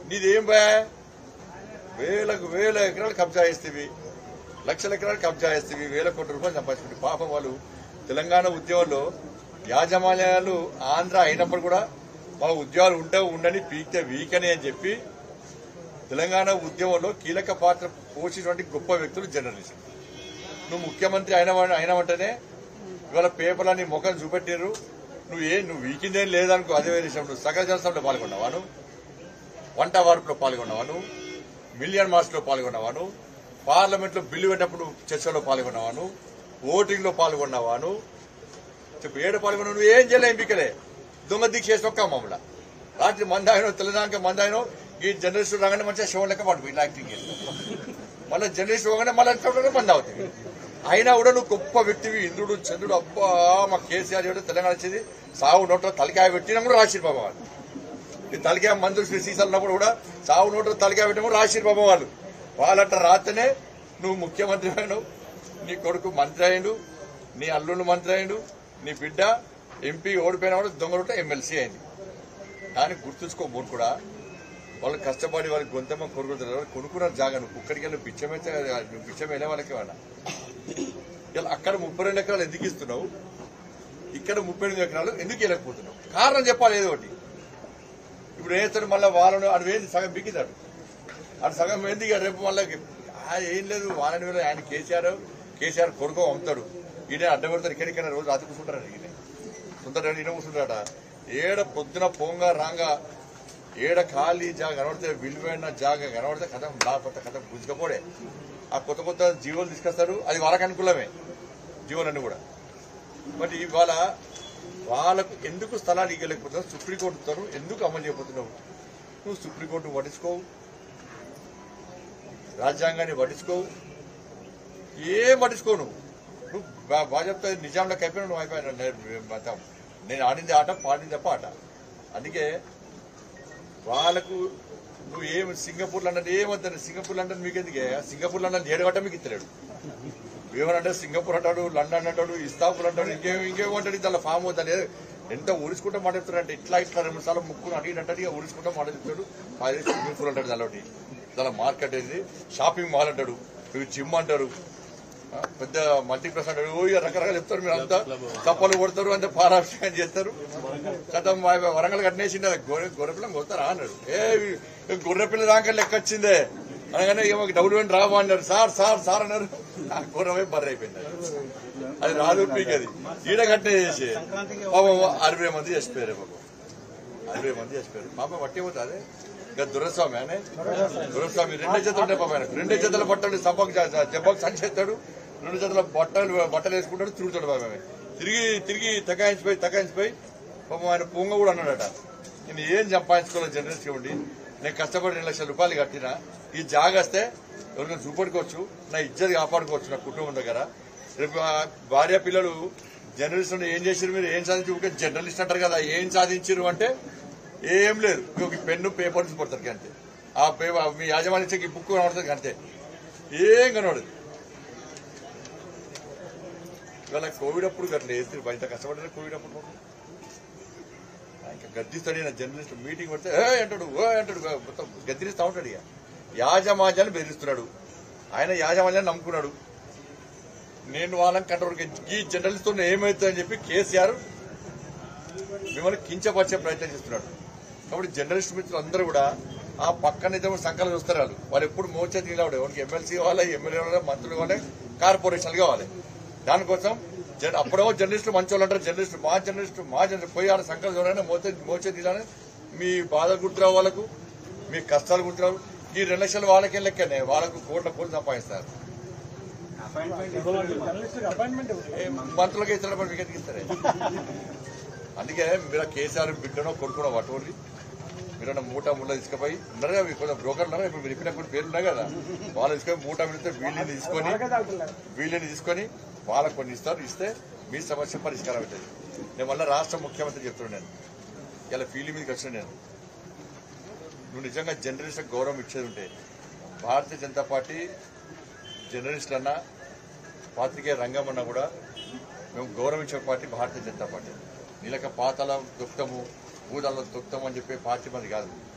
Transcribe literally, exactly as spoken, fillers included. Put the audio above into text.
నీదేం బా వేలకు వేల ఎకరాలు కబ్జా చేస్తేవి, లక్షల ఎకరాలు కబ్జా చేస్తేవి, వేల కోట్ల రూపాయలు సంపాదించుకుంటే పాపం వాళ్ళు తెలంగాణ ఉద్యమంలో యాజమాన్యాలు ఆంధ్ర అయినప్పుడు కూడా మా ఉద్యోగాలు ఉంటే ఉండని పీకితే వీకని అని చెప్పి తెలంగాణ ఉద్యమంలో కీలక పాత్ర పోషించినటువంటి గొప్ప వ్యక్తులు జర్నలిస్ట్. నువ్వు ముఖ్యమంత్రి అయిన అయిన వెంటనే ఇవాళ పేపర్లని ముఖం చూపెట్టారు. నువ్వు ఏ నువ్వు వీకిందేం లేదనుకో, అదే విషయం. నువ్వు సకల జనసభలో పాల్గొన్నావా, నువ్వు వంట వార్పులో పాల్గొన్నావా, నువ్వు మిలియన్ మార్చ్ లో పాల్గొన్నావా, నువ్వు పార్లమెంట్ లో బిల్లు పెట్టినప్పుడు చర్చలో పాల్గొన్నావా, నువ్వు ఓటింగ్ లో పాల్గొన్నావా, నువ్వు చెప్పు ఏడు పాల్గొన్నావు. నువ్వు ఏం చేయలే ఎంపికలే దొంగ దిక్కు చేసి ఒక్క మమ్మల్ని రాత్రి మందాయనో తెలంగాణ మందాయనో ఈ జర్నలిస్టు రాగానే మంచిగా షో లెక్క పడుతుంది ఇట్లా యాక్టింగ్ మళ్ళీ జర్నలిస్ట్ పోగానే మళ్ళీ మంది అవుతుంది. అయినా కూడా నువ్వు గొప్ప వ్యక్తివి, ఇంద్రుడు చంద్రుడు. అబ్బా మా కేసీఆర్ చేయడం తెలంగాణ వచ్చేది సాగు నోట్లో తలకాయ పెట్టినా కూడా రాసిరు బాబా వాళ్ళు. ఈ తలకాయ మందులు సీసాలు ఉన్నప్పుడు కూడా సాగు నోట్లో తలకాయ పెట్టినా కూడా రాసిరు బాబా వాళ్ళు. వాళ్ళంట రాతనే నువ్వు ముఖ్యమంత్రి అయినావు, నీ కొడుకు మంత్రి అయ్యిండు, నీ అల్లుడు మంత్రి అయ్యిండు, నీ బిడ్డ ఎంపీ ఓడిపోయినా కూడా దొంగలుంటే ఎమ్మెల్సీ అయింది. దానికి గుర్తుంచుకోబోను కూడా వాళ్ళు కష్టపడి వాళ్ళకి గొంతమ్మ కొనుక్కుంటారు. కొనుక్కున్న జాగా నువ్వు కుక్కడికి వెళ్ళి పిచ్చమైతే నువ్వు పిచ్చం వెళ్ళే వాళ్ళకి వాళ్ళ ఇలా అక్కడ ముప్పై రెండు ఎకరాలు ఎందుకు ఇస్తున్నావు, ఇక్కడ ముప్పై ఎనిమిది ఎకరాలు ఎందుకు వెళ్ళకపోతున్నావు? కారణం చెప్పాలి ఏదో ఒకటి. ఇప్పుడు వేస్తాడు మళ్ళీ వాళ్ళను అటు వేసి సగం బిక్కితాడు, అటు సగం ఏంది రేపు మళ్ళీ ఏం లేదు వాళ్ళని వేళ ఆయన కేసీఆర్ కేసీఆర్ కొడుకో అమ్ముతాడు, ఈయన అడ్డం పెడతాడు. ఇక్కడికైనా రోజు రాత్రి కూర్చుంటాడు, ఈయన సొంత ఈయన కూర్చుంటాడ. ఏడ పొద్దున పోంగా రాంగా ఏడ ఖాళీ జాగా కనబడితే విలువైన జాగా కనబడితే కథం లేకపోతే కథం గుంజుకపోడే ఆ కొత్త కొత్త జీవోలు తీసుకొస్తారు. అది వాళ్ళకి అనుకూలమే జీవోలన్నీ కూడా. బట్ ఇవాళ వాళ్ళకు ఎందుకు స్థలాలు ఇవ్వలేకపోతున్నావు? సుప్రీంకోర్టుతో ఎందుకు అమలు చేయబోతున్నావు? నువ్వు సుప్రీంకోర్టు పట్టించుకోవు, రాజ్యాంగాన్ని పట్టించుకోవు, ఏం పట్టించుకోవు. నువ్వు నువ్వు బాగా చెప్తా నిజాంలో అయిపోయినా నువ్వు అయిపోయినా. నేను ఆడింది ఆట, పాడింది తప్ప ఆట. అందుకే వాళ్ళకు నువ్వు ఏం సింగపూర్ లండన్ ఏమంటారు, సింగపూర్ లండన్ మీకు ఎందుకే? సింగపూర్ లండన్ ఏడగట్ట మీకు ఇస్తలేడు. ఏమనంటే సింగపూర్ అంటాడు, లండన్ అంటాడు, ఇస్తాంబుల్ అంటాడు, ఇంకేం ఇంకేమంటాడు. దాని ఫామ్ అవుతాను ఎంత ఊరించుకుంటా మాట్లాడుతాడంటే ఇట్లా ఇట్లా రెండు సార్లు ముక్కును అడిగినట్టు ఇక ఊరించుకుంటా మాట్లాడుతాడు. అది స్విమ్మింగ్ పూల్ అంటాడు, దాని దాని మార్కెట్ ఇది షాపింగ్ మాల్ అంటాడు, ఇవి జిమ్ అంటారు, పెద్ద మల్టీప్లెక్స్ అంటాడు. ఓ ఇక రకరకాలు చెప్తారు. మీరు అంతా కప్పలు కొడతారు, అంతే పారాభిషేకం చేస్తారు. కథం వరంగల్ కట్టినేసింది గొర్రె గొర్రెపిల్లని కొడతారా అన్నాడు. ఏ గొర్రెపిల్ల దాకా లెక్క వచ్చిందే అనగానే ఏమో డబ్బులు వెంట రాబా అన్నారు. సార్ సార్ సార్ అన్నారు. ఆ గుర్రమే బర్రె అయిపోయింది. అది రాదు పీక్. అది ఈడ కట్టిన చేసి పాపం అరవై మంది చచ్చిపోయారు. పాపం అరవై మంది చచ్చిపోయారు. పాపం పట్టి పోతుంది. అదే ఇంకా దురస్వామి అనే దురస్వామి రెండే చేతులు ఉంటాయి. పాపం ఆయన రెండే చేతుల బట్టలు సబ్బకు జబ్బకు సంచేస్తాడు, రెండు చేతుల బట్టలు బట్టలు వేసుకుంటాడు, తిరుగుతాడు. పాపం తిరిగి తిరిగి తకాయించిపోయి తకాయించిపోయి పాపం ఆయన పొంగ కూడా అన్నాడట, నేను ఏం సంపాదించుకోవాలి జర్నలిస్ట్ ఉండి, నేను కష్టపడి రెండు లక్షల రూపాయలు కట్టినా ఈ జాగస్తే ఎవరికైనా చూపెట్టుకోవచ్చు, నా ఇజ్జత్ కాపాడుకోవచ్చు నా కుటుంబం దగ్గర. రేపు భార్య పిల్లలు జర్నలిస్ట్ ఏం చేసారు, మీరు ఏం సాధించి జర్నలిస్ట్ అంటారు కదా, ఏం సాధించారు అంటే ఏం లేదు, ఒక పెన్ను పేపర్ నుంచి పడతారు అంతే. ఆ పేపర్ మీ యాజమాన్యం ఈ బుక్ కనబడుతుంది అంతే, ఏం కనబడదు. ఇవాళ కోవిడ్ అప్పుడు అట్లా వేస్తారు, బయట కష్టపడ్డారు. కోవిడ్ అప్పుడు ఇంకా గద్దిస్తాడు జర్నలిస్ట్. మీటింగ్ పడితే ఏ అంటాడు, ఓ అంటాడు, మొత్తం గద్దిరిస్తా ఉంటాడు. ఇక యాజమాన్యాన్ని బెదిరిస్తున్నాడు. ఆయన యాజమాన్యాన్ని నమ్ముకున్నాడు. నేను వాళ్ళని కంట్రోల్ ఈ జర్నలిస్ట్ ఏమవుతుందని చెప్పి కేసీఆర్ మిమ్మల్ని కించపరిచే ప్రయత్నం చేస్తున్నాడు. కాబట్టి జర్నలిస్ట్ మిత్రులు అందరూ కూడా ఆ పక్కన ఇద్దరు సంకలం చూస్తారు. వాళ్ళు వాళ్ళు ఎప్పుడు మోచేతి నిలబడే వాళ్ళకి ఎమ్మెల్సీ కావాలి, ఎమ్మెల్యే కావాలి, మంత్రులు కావాలి, కార్పొరేషన్లు కావాలి. దానికోసం అప్పుడేమో జర్నలిస్టులు మంచి వాళ్ళు అంటారు. జర్నలిస్టులు మా జర్నలిస్టు మా జర్నలిస్ట్ పోయి వాళ్ళ సంకలం చూడాలని మోచే మోచేతి తీయాలని మీ బాధ గుర్తురావు, వాళ్ళకు మీ కష్టాలు గుర్తురావు. ఈ రెండు లక్షలు వాళ్ళకి లెక్కనే వాళ్ళకు కోట్ల కోట్లు సంపాదిస్తారు. మంత్రులకి ఇస్తాడు, వికెట్కి ఇస్తారే. అందుకే మీరు కేసీఆర్ బిడ్డనో కొడుకునో పట్టుకోండి. మీరు మూట ముళ్ళ తీసుకుపోయి ఉన్నారు కదా, కొంచెం బ్రోకర్ ఉన్నారు, ఇప్పుడు మీరు ఇప్పినప్పుడు పేరు ఉన్నాయి కదా, వాళ్ళు తీసుకొని మూట పెడితే వీళ్ళని తీసుకొని వీళ్ళని తీసుకొని వాళ్ళకు కొన్ని ఇస్తారు. ఇస్తే మీ సమస్య పరిష్కారం అవుతుంది. నేను మళ్ళీ రాష్ట్ర ముఖ్యమంత్రి చెప్తున్నాను. నేను ఇలా ఫీల్డ్ మీదకి వచ్చిన నేను నువ్వు నిజంగా జర్నలిస్టులకు గౌరవం ఇచ్చేది ఉంటే భారతీయ జనతా పార్టీ జర్నలిస్టులన్నా పాత్రికేయ రంగం అన్నా కూడా మేము గౌరవించే పార్టీ భారతీయ జనతా పార్టీ. నీలక పాతల దుఃఖము భూదాల దుఃఖం అని చెప్పే పార్టీ మంది కాదు.